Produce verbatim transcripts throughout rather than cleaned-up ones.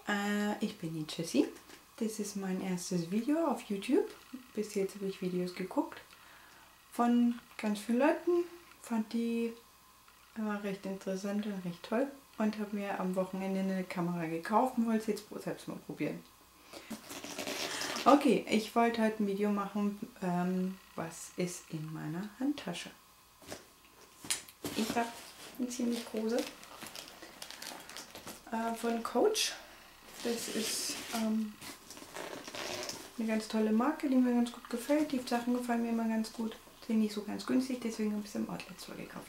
Äh, ich bin die Jessie. Das ist mein erstes Video auf YouTube. Bis jetzt habe ich Videos geguckt von ganz vielen Leuten. Fand die äh, recht interessant und recht toll. Und habe mir am Wochenende eine Kamera gekauft und wollte es jetzt selbst mal probieren. Okay, ich wollte heute ein Video machen, ähm, was ist in meiner Handtasche. Ich habe eine ziemlich große äh, von Coach. Das ist ähm, eine ganz tolle Marke, die mir ganz gut gefällt. Die Sachen gefallen mir immer ganz gut. Sind nicht so ganz günstig, deswegen habe ich es im Outlet Store gekauft.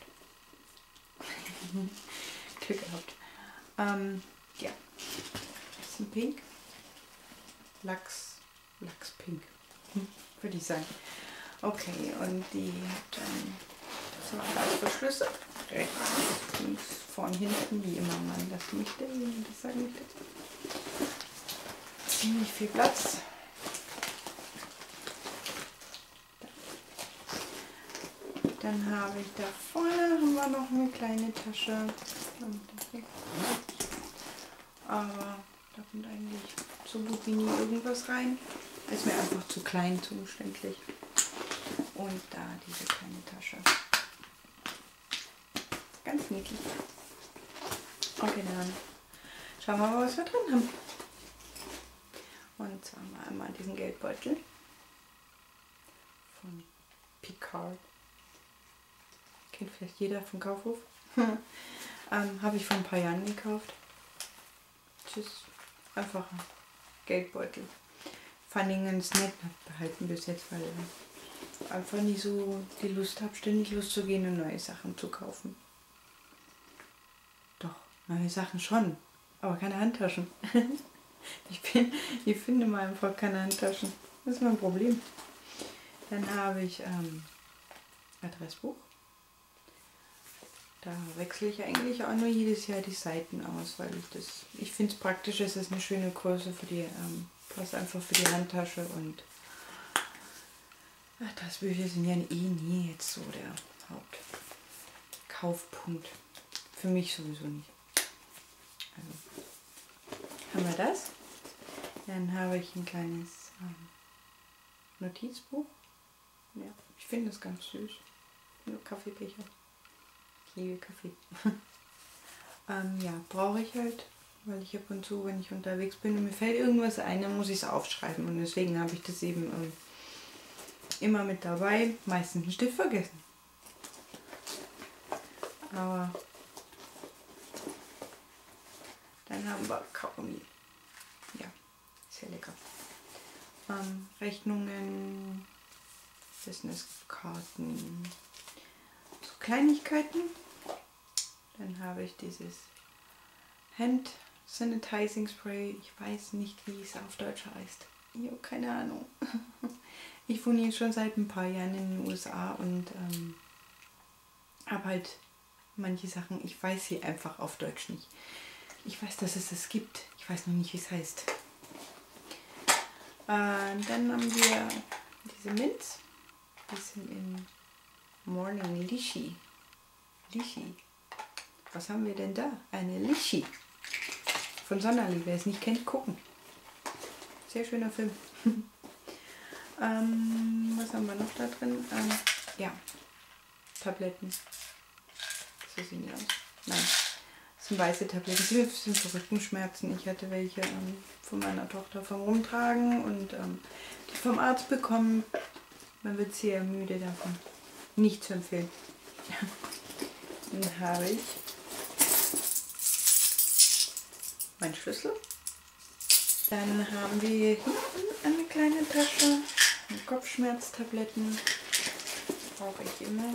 Glück gehabt. Ähm, ja, das ist ein Pink. Lachs, Lachspink, würde ich sagen. Okay, und die hat ähm, so Glasverschlüsse. Rechts, links, vorn, hinten, wie immer man das möchte, wie man das sagen möchte. Ziemlich viel Platz. Dann habe ich da vorne haben wir noch eine kleine Tasche. Aber da kommt eigentlich so gut wie nie irgendwas rein. Ist mir einfach zu klein, zu umständlich. Und da diese kleine Tasche. Ganz niedlich. Okay, dann schauen wir mal, was wir drin haben. Und zwar mal einmal diesen Geldbeutel von Picard. Kennt vielleicht jeder vom Kaufhof. ähm, Habe ich vor ein paar Jahren gekauft. Tschüss. Einfach ein Geldbeutel. Fand ihn ganz nett behalten bis jetzt, weil ich einfach nicht so die Lust habe, ständig loszugehen und neue Sachen zu kaufen. Doch, neue Sachen schon, aber keine Handtaschen. ich, bin, ich finde mal einfach keine Handtaschen. Das ist mein Problem. Dann habe ich ähm, Adressbuch. Da wechsle ich eigentlich auch nur jedes Jahr die Seiten aus, weil ich das, ich finde es praktisch, es ist eine schöne Größe für die, ähm, passt einfach für die Handtasche und Adressbücher sind ja eh nie jetzt so der Hauptkaufpunkt. Für mich sowieso nicht. Also haben wir das. Dann habe ich ein kleines ähm, Notizbuch. Ja, ich finde das ganz süß. Nur Kaffeebecher. Ich liebe Kaffee. ähm, ja, brauche ich halt, weil ich ab und zu, wenn ich unterwegs bin und mir fällt irgendwas ein, dann muss ich es aufschreiben. Und deswegen habe ich das eben ähm, immer mit dabei. Meistens einen Stift vergessen. Aber dann haben wir Kaugummi. Ja, sehr lecker. Ähm, Rechnungen, Businesskarten, so Kleinigkeiten. Dann habe ich dieses Hand Sanitizing Spray. Ich weiß nicht, wie es auf Deutsch heißt. Ich habe keine Ahnung. Ich wohne jetzt schon seit ein paar Jahren in den U S A und ähm, habe halt manche Sachen, ich weiß sie einfach auf Deutsch nicht. Ich weiß, dass es das gibt. Ich weiß noch nicht, wie es heißt. Äh, dann haben wir diese Mints. Die sind in Morning Lychee. Lychee. Was haben wir denn da? Eine Lychee. Von Sonderli. Wer es nicht kennt, gucken. Sehr schöner Film. ähm, was haben wir noch da drin? Ähm, ja, Tabletten. So sehen die aus. Nein, das sind weiße Tabletten. Das sind für Rückenschmerzen. Ich hatte welche ähm, von meiner Tochter vom Rumtragen und ähm, die vom Arzt bekommen. Man wird sehr müde davon. Nicht zu empfehlen. Dann habe ich meinen Schlüssel. Dann haben wir hinten eine kleine Tasche. Kopfschmerztabletten. Brauche ich immer.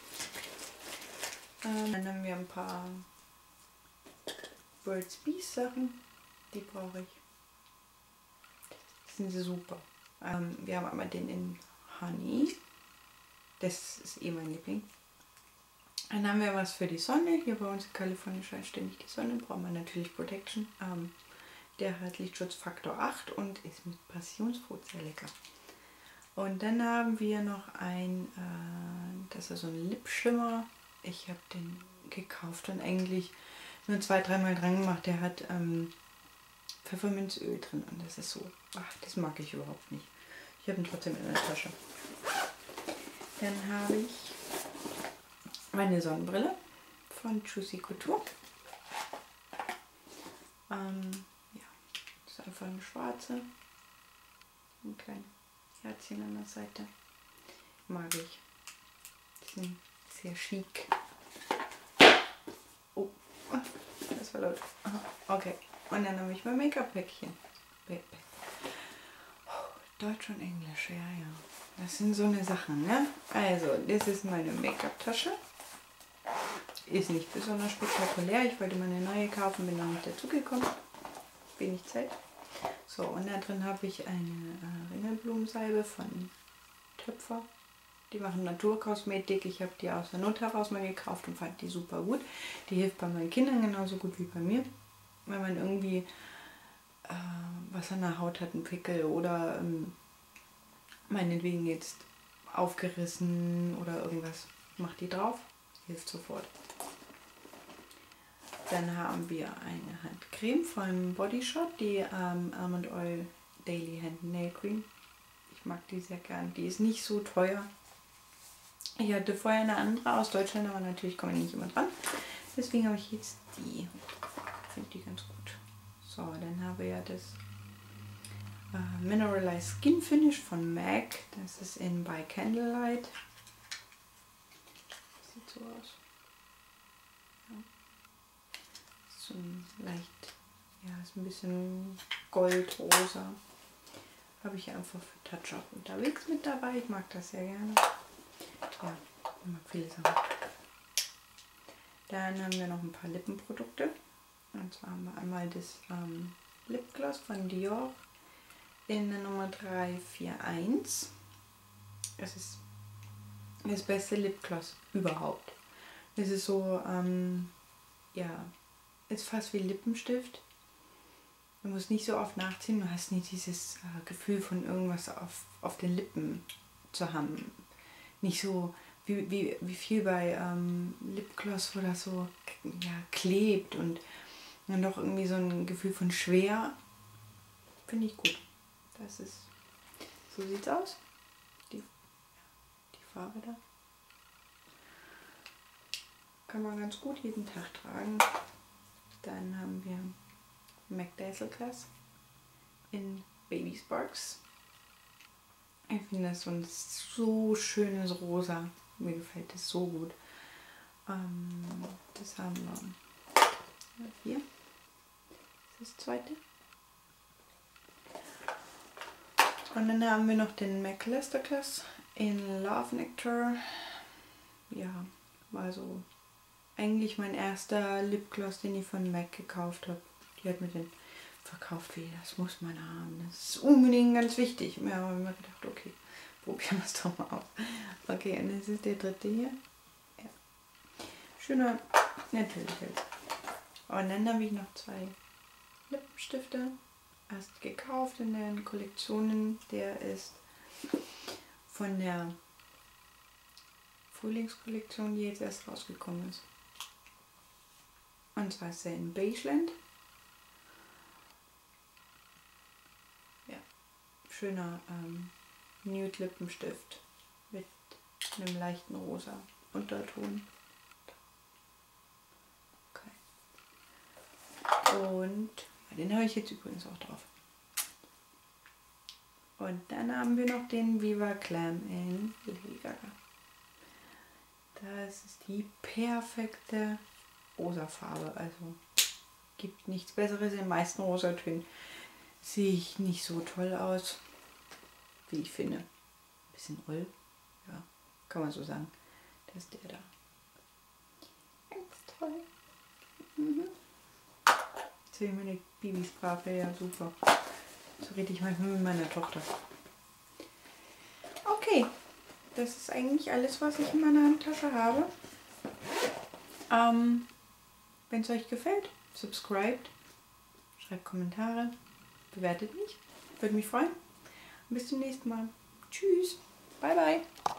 Ähm, dann haben wir ein paar Burt's Bees Sachen. Die brauche ich. Die sind super. Ähm, wir haben einmal den in Honey. Das ist eh mein Liebling. Dann haben wir was für die Sonne. Hier bei uns in Kalifornien scheint ständig die Sonne. Brauchen wir natürlich Protection. Ähm, der hat Lichtschutzfaktor acht und ist mit Passionsfrucht sehr lecker. Und dann haben wir noch ein, äh, das ist so ein Lipschimmer. Ich habe den gekauft und eigentlich nur zwei, dreimal dran gemacht. Der hat ähm, Pfefferminzöl drin und das ist so, ach, das mag ich überhaupt nicht. Ich habe ihn trotzdem in der Tasche. Dann habe ich meine Sonnenbrille von Juicy Couture. Ähm, ja, das ist einfach eine schwarze. Ein kleines Herzchen an der Seite. Mag ich. Die sind sehr chic. Oh, das war laut. Okay, und dann habe ich mein Make-up-Päckchen. Deutsch und Englisch, ja, ja. Das sind so eine Sachen, ne? Also, das ist meine Make-up-Tasche. Ist nicht besonders spektakulär. Ich wollte mal eine neue kaufen, bin noch nicht dazugekommen. Wenig Zeit. So, und da drin habe ich eine äh, Ringelblumensalbe von Töpfer. Die machen Naturkosmetik. Ich habe die aus der Not heraus mal gekauft und fand die super gut. Die hilft bei meinen Kindern genauso gut wie bei mir. Wenn man irgendwie äh, was an der Haut hat, einen Pickel oder ähm, meinetwegen jetzt aufgerissen oder irgendwas, macht die drauf. Hilft sofort. Dann haben wir eine Handcreme von Body Shop, die ähm, Almond Oil Daily Hand Nail Cream. Ich mag die sehr gern. Die ist nicht so teuer. Ich hatte vorher eine andere aus Deutschland, aber natürlich komme ich nicht immer dran. Deswegen habe ich jetzt die. Ich finde die ganz gut. So, dann habe ich ja das äh, Mineralized Skin Finish von MAC. Das ist in By Candlelight. Das sieht so aus. Ja. So ein leicht, ja, ist ein bisschen goldrosa. Habe ich einfach für Touch-Up unterwegs mit dabei. Ich mag das sehr gerne. Ja, ich mag viele Sachen. Dann haben wir noch ein paar Lippenprodukte. Und zwar haben wir einmal das ähm, Lipgloss von Dior in der Nummer drei vier eins. Es ist das beste Lipgloss überhaupt. Es ist so, ähm, ja, ist fast wie Lippenstift. Du musst nicht so oft nachziehen, du hast nicht dieses äh, Gefühl von irgendwas auf, auf den Lippen zu haben. Nicht so wie, wie, wie viel bei ähm, Lipgloss, wo das so ja, klebt und dann doch irgendwie so ein Gefühl von schwer. Finde ich gut. Das ist, so sieht's aus. Die, die Farbe da. Kann man ganz gut jeden Tag tragen. Dann haben wir MAC Dazzle-Class in Baby Sparks. Ich finde das so ein so schönes Rosa. Mir gefällt das so gut. Ähm, das haben wir hier. Das ist das zweite. Und dann haben wir noch den MAC Lusterclass in Love Nectar. Ja, war so eigentlich mein erster Lipgloss, den ich von MAC gekauft habe. Die hat mir den verkauft, wie das muss man haben. Das ist unbedingt ganz wichtig. Ja, habe ich mir gedacht, okay, probieren wir es doch mal aus. Okay, und das ist der dritte hier. Ja. Schöner, natürlich halt. Und dann habe ich noch zwei Lippenstifte. Erst gekauft in den Kollektionen. Der ist von der Frühlingskollektion, die jetzt erst rausgekommen ist. Und zwar ist er in Beigeland. Ja, schöner ähm, Nude Lippenstift mit einem leichten rosa Unterton. Okay. Und ja, den habe ich jetzt übrigens auch drauf. Und dann haben wir noch den Viva Glam in Lady Gaga. Das ist die perfekte rosa Farbe. Also gibt nichts Besseres. In den meisten Rosatönen sehe ich nicht so toll aus, wie ich finde. Ein bisschen oll. Ja, kann man so sagen. Das ist der da. Ganz toll. Mhm. Jetzt sehe ich meine Babysprache. Ja, super. So rede ich manchmal mit meiner Tochter. Okay. Das ist eigentlich alles, was ich in meiner Handtasche habe. Ähm, wenn es euch gefällt, subscribt, schreibt Kommentare, bewertet mich. Würde mich freuen. Und bis zum nächsten Mal. Tschüss. Bye, bye.